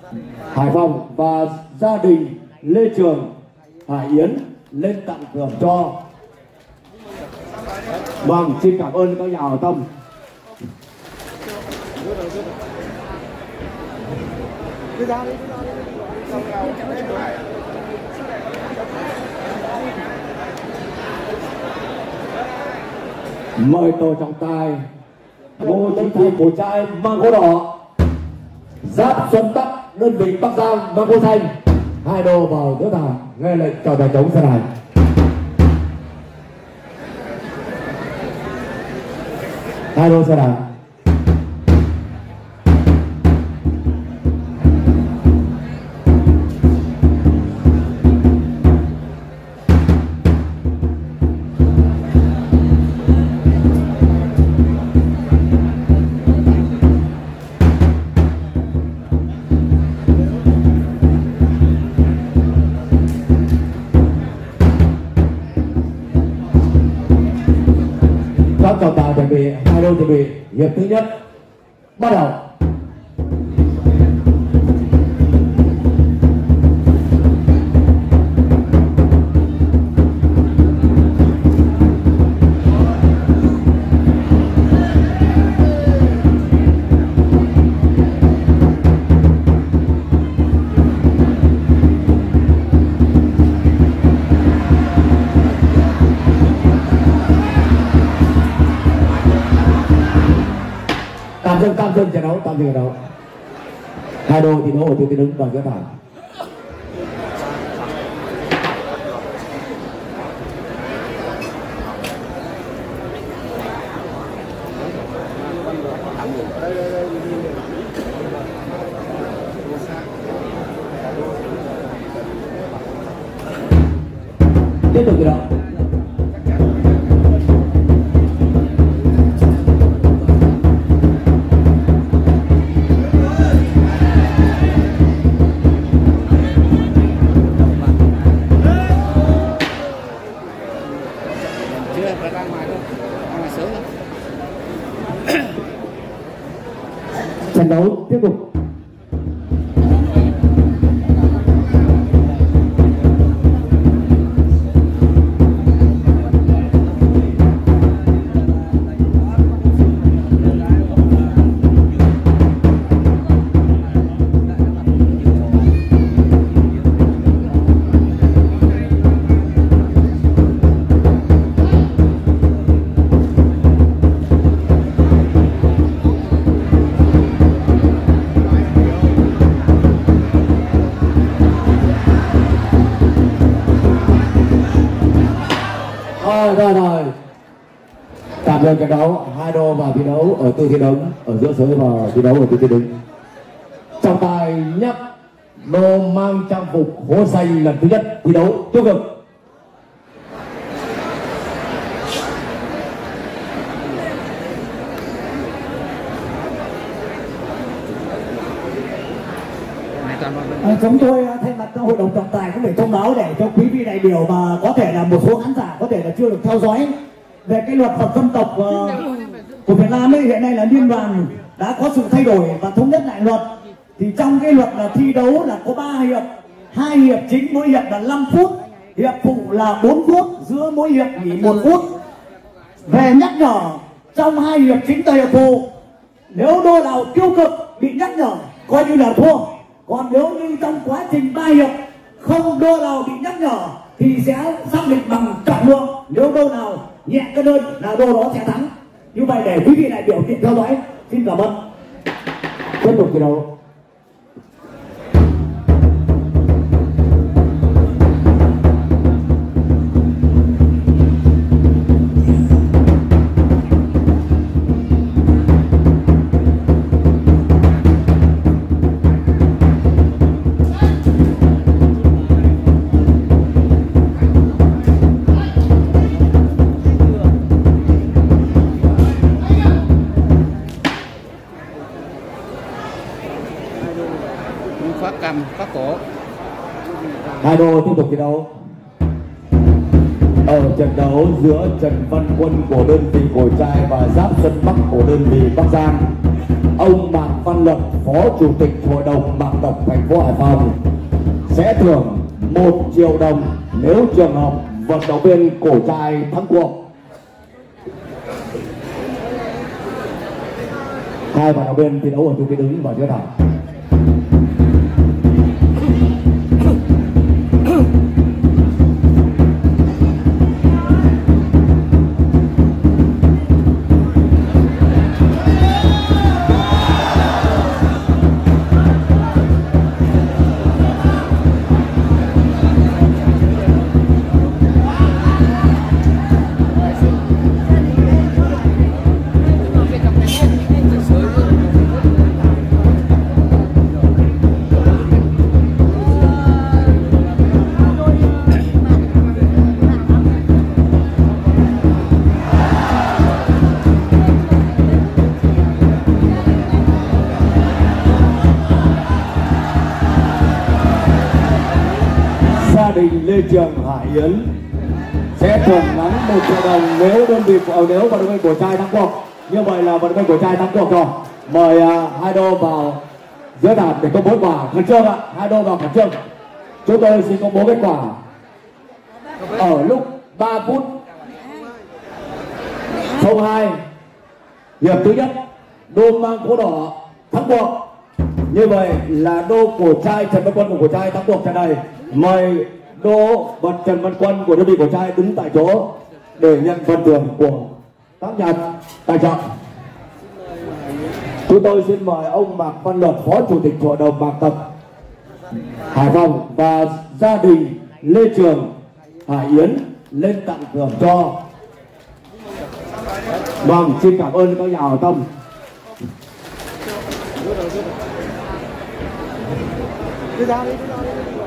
Hải Phòng và gia đình Lê Trường, Hải Yến lên tặng thưởng cho. Vâng, xin cảm ơn các nhà hảo tâm. Mời tổ trọng tài Ngô Chính Thị của trai mang gỗ đỏ, Giáp Xuân Tắc đơn vị Bắc Giang mang gỗ xanh. Hai đô vào giữa đài nghe lệnh chào đài chống xe đài. Hai đô xe đài. Các trọng tài chuẩn bị, hai đôi chuẩn bị, hiệp thứ nhất bắt đầu. Tam dân trận đấu, tạm dừng trận đấu. Hai đôi thi đấu ở tư đứng đoàn giữa đài. Tiếp tục thi đấu. Trận đấu tiếp tục. Rồi tạm dừng trận đấu. Hai đô vào thi đấu ở tư thế đứng, ở giữa sới và thi đấu ở tư thế đứng. Trọng tài nhắc đô mang trang phục hố xanh lần thứ nhất thi đấu tiếp tục. Chúng tôi thay mặt hội đồng trọng tài cũng phải thông báo để cho quý vị đại biểu mà có thể là một số khán giả có thể là chưa được theo dõi về cái luật Phật dân tộc của Việt Nam ấy. Hiện nay là liên đoàn đã có sự thay đổi và thống nhất lại luật. Thì trong cái luật là thi đấu là có 3 hiệp, 2 hiệp chính mỗi hiệp là 5 phút, hiệp phụ là 4 phút, giữa mỗi hiệp nghỉ 1 phút. Về nhắc nhở trong 2 hiệp chính và hiệp phụ, nếu đô nào tiêu cực bị nhắc nhở coi như là thua. Còn nếu như trong quá trình 3 hiệp không đô nào bị nhắc nhở thì sẽ xác định bằng trọng lượng. Nếu đô nào nhẹ cái đơn là đô đó sẽ thắng. Như vậy để quý vị đại biểu tiện theo dõi. Xin cảm ơn. Tiếp tục thi đấu. Phát cầm, phát cổ. Hai đô tiếp tục thi đấu. Ở trận đấu giữa Trần Văn Quân của đơn vị Cổ Trai và Giáp Xuân Bắc của đơn vị Bắc Giang, ông Mạc Văn Luật, Phó Chủ tịch Hội đồng Mạc Tập thành phố Hải Phòng sẽ thưởng 1 triệu đồng nếu trường hợp vận động viên cổ trai thắng cuộc. Hai vận động viên thi đấu ở tư thế đứng và giữa thẳng. Gia đình Lê Trường Hải Yến sẽ thưởng nóng 1 triệu đồng nếu vận động viên cổ trai thắng cuộc. Như vậy là vận động viên cổ trai thắng cuộc rồi. Mời hai đô vào giữa đàn để công bố quả. Khẩn trương ạ, hai đô vào khẩn trương. Chúng tôi xin công bố kết quả ở lúc 3 phút 02. Hiệp thứ nhất, đô mang khố đỏ thắng cuộc. Như vậy là đô cổ trai Trần Văn Quân của cổ trai thắng cuộc trận này. Mời đô vật Trần Văn Quân của đơn vị cổ trai đứng tại chỗ để nhận phần thưởng của các nhà tài trợ. Chúng tôi xin mời ông Mạc Văn Luật, Phó Chủ tịch Hội đồng Mạc Tập Hải Phòng và gia đình Lê Trường Hải Yến lên tặng thưởng cho. Vâng, xin cảm ơn các nhà hảo tâm. Đi ra đi.